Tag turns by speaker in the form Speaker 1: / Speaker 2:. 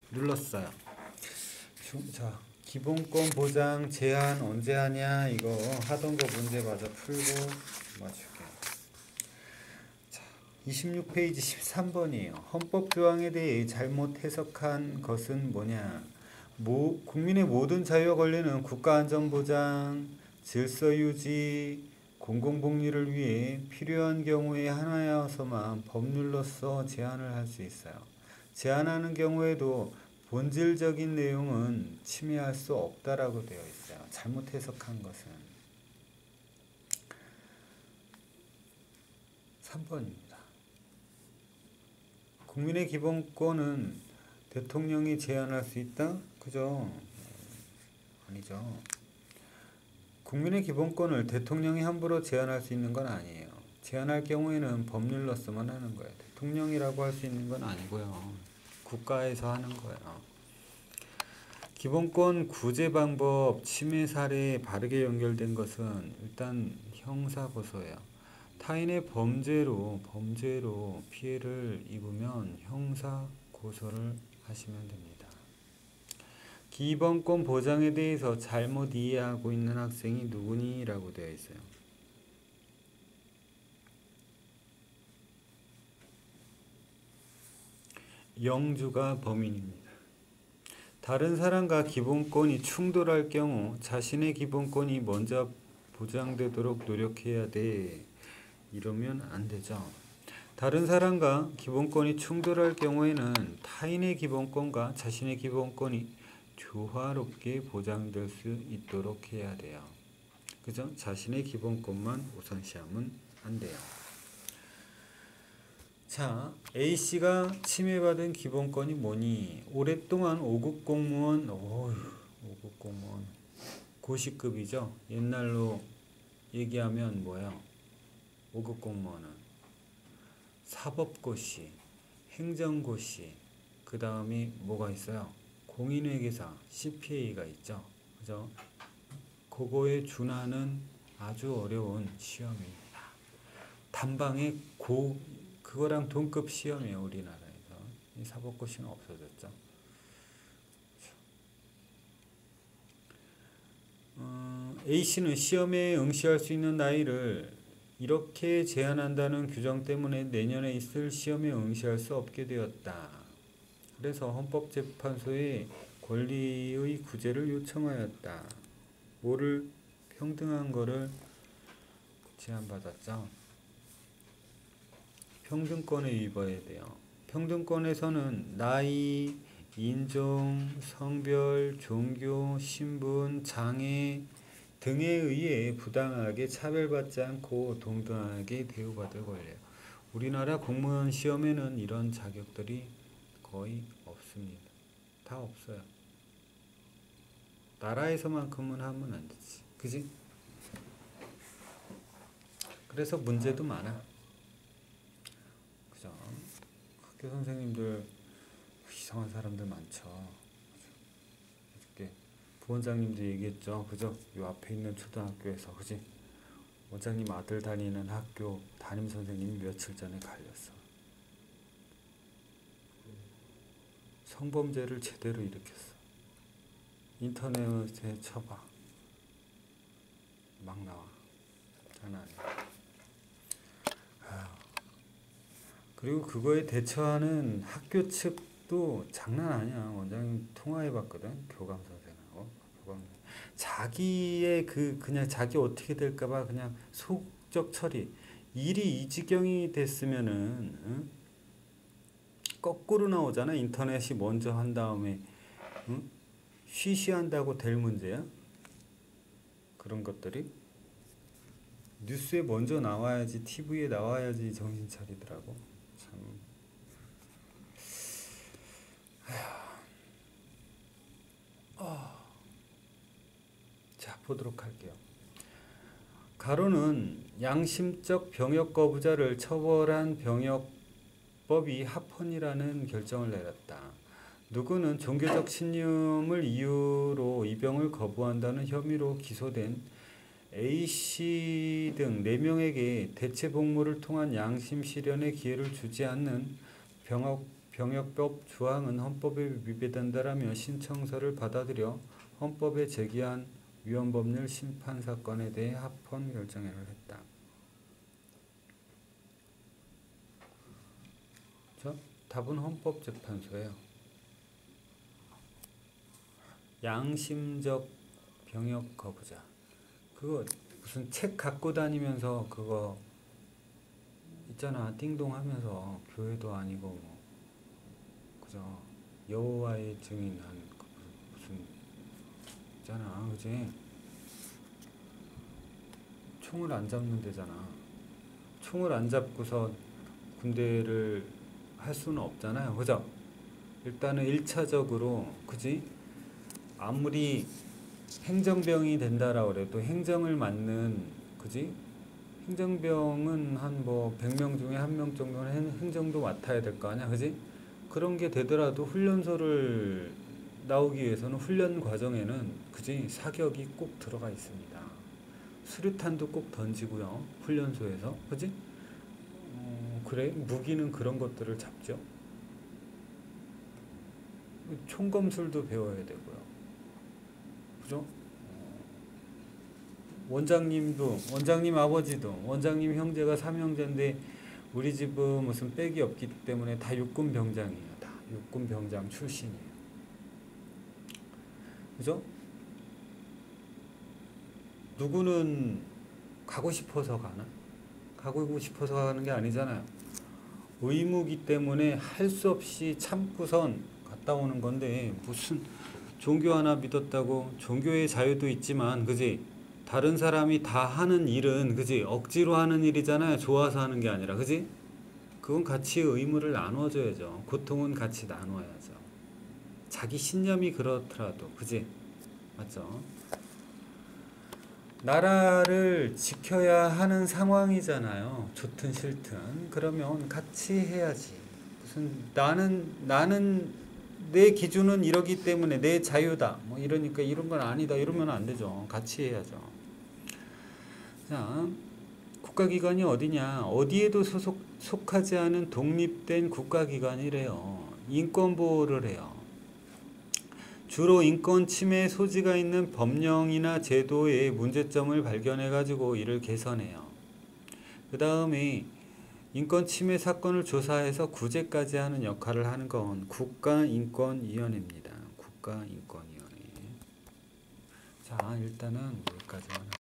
Speaker 1: 눌렀어요. 자, 기본권 보장 제한 언제 하냐, 이거 하던 거 문제 마저 풀고 맞출게요. 자, 26페이지 13번이에요. 헌법 조항에 대해 잘못 해석한 것은 뭐냐? 국민의 모든 자유와 권리는 국가안전보장, 질서유지, 공공복리를 위해 필요한 경우에 하나여서만 법률로서 제한을 할 수 있어요. 제한하는 경우에도 본질적인 내용은 침해할 수 없다라고 되어 있어요. 잘못 해석한 것은 3번입니다. 국민의 기본권은 대통령이 제한할 수 있다? 그죠? 아니죠. 국민의 기본권을 대통령이 함부로 제한할 수 있는 건 아니에요. 제한할 경우에는 법률로서만 하는 거예요. 대통령이라고 할 수 있는 건 아니고요. 국가에서 하는 거예요. 기본권 구제 방법, 침해 사례에 바르게 연결된 것은 일단 형사고소예요. 타인의 범죄로 피해를 입으면 형사고소를 하시면 됩니다. 기본권 보장에 대해서 잘못 이해하고 있는 학생이 누구니? 라고 되어 있어요. 영주가 범인입니다. 다른 사람과 기본권이 충돌할 경우 자신의 기본권이 먼저 보장되도록 노력해야 돼. 이러면 안 되죠. 다른 사람과 기본권이 충돌할 경우에는 타인의 기본권과 자신의 기본권이 조화롭게 보장될 수 있도록 해야 돼요. 그죠? 자신의 기본권만 우선시하면 안 돼요. 자, A씨가 침해받은 기본권이 뭐니? 오랫동안 5급 공무원, 5급 공무원, 고시급이죠. 옛날로 얘기하면 뭐예요? 5급 공무원은 사법고시, 행정고시, 그 다음에 뭐가 있어요? 공인회계사, CPA가 있죠. 그죠? 그거에 준하는 아주 어려운 시험입니다. 단방에 그거랑 동급 시험이에요. 우리나라에서. 이 사법고시는 없어졌죠. A씨는 시험에 응시할 수 있는 나이를 이렇게 제한한다는 규정 때문에 내년에 있을 시험에 응시할 수 없게 되었다. 그래서 헌법재판소에 권리의 구제를 요청하였다. 뭐를? 평등한 거를 제한받았죠. 평등권에 위반해야 돼요. 평등권에서는 나이, 인종, 성별, 종교, 신분, 장애 등에 의해 부당하게 차별받지 않고 동등하게 대우받을 권리예요. 우리나라 공무원 시험에는 이런 자격들이 거의 없습니다. 다 없어요. 나라에서만큼은 하면 안 되지. 그지? 그래서 문제도 많아. 그죠? 학교 선생님들 이상한 사람들 많죠. 이렇게 부원장님도 얘기했죠. 그죠? 요 앞에 있는 초등학교에서, 그지? 원장님 아들 다니는 학교 담임 선생님이 며칠 전에 갈렸어. 성범죄를 제대로 일으켰어. 인터넷에 쳐봐. 막 나와. 장난 아니야. 그리고 그거에 대처하는 학교 측도 장난 아니야. 원장님 통화해봤거든. 교감 선생하고. 자기의 그냥 자기 어떻게 될까봐 그냥 속적 처리. 일이 이 지경이 됐으면은, 응? 거꾸로 나오잖아. 인터넷이 먼저 한 다음에, 응? 쉬쉬한다고 될 문제야? 그런 것들이 뉴스에 먼저 나와야지, TV에 나와야지 정신 차리더라고. 참. 자, 보도록 할게요. 가로는 양심적 병역 거부자를 처벌한 병역법이 합헌이라는 결정을 내렸다. 누구는 종교적 신념을 이유로 입영을 거부한다는 혐의로 기소된 A씨 등 4명에게 대체 복무를 통한 양심 실현의 기회를 주지 않는 병역법 조항은 헌법에 위배된다라며 신청서를 받아들여 헌법에 제기한 위헌법률 심판 사건에 대해 합헌 결정을 했다. 답은 헌법재판소예요. 양심적 병역 거부자. 그거 무슨 책 갖고 다니면서 그거 있잖아. 띵동 하면서 교회도 아니고 뭐 그죠. 여호와의 증인한 무슨 있잖아. 그지? 총을 안 잡는 데잖아. 총을 안 잡고서 군대를 할 수는 없잖아요. 그죠? 일단은 1차적으로 그지? 아무리 행정병이 된다라고 그래도 행정을 맡는 그지? 행정병은 한 뭐 100명 중에 1명 정도는 행정도 맡아야 될 거 아니야. 그지? 그런 게 되더라도 훈련소를 나오기 위해서는 훈련 과정에는 그지? 사격이 꼭 들어가 있습니다. 수류탄도 꼭 던지고요. 훈련소에서. 그지? 그래? 무기는 그런 것들을 잡죠. 총검술도 배워야 되고요. 그죠? 원장님 아버지도, 원장님 형제가 3형제인데 우리 집은 무슨 빽이 없기 때문에 다 육군 병장이에요. 다 육군 병장 출신이에요. 그죠? 누구는 가고 싶어서 가나? 가고 싶어서 가는 게 아니잖아요. 의무기 때문에 할 수 없이 참고선 갔다 오는 건데 무슨 종교 하나 믿었다고 종교의 자유도 있지만 그지? 다른 사람이 다 하는 일은 그지? 억지로 하는 일이잖아요. 좋아서 하는 게 아니라 그지? 그건 같이 의무를 나눠줘야죠. 고통은 같이 나눠야죠. 자기 신념이 그렇더라도 그지? 맞죠? 나라를 지켜야 하는 상황이잖아요. 좋든 싫든. 그러면 같이 해야지. 무슨 나는 내 기준은 이러기 때문에 내 자유다. 뭐 이러니까 이런 건 아니다. 이러면 안 되죠. 같이 해야죠. 자, 국가기관이 어디냐? 어디에도 속하지 않은 독립된 국가기관이래요. 인권보호를 해요. 주로 인권 침해 소지가 있는 법령이나 제도의 문제점을 발견해가지고 이를 개선해요. 그 다음에 인권 침해 사건을 조사해서 구제까지 하는 역할을 하는 건 국가인권위원회입니다. 국가인권위원회. 자, 일단은 여기까지만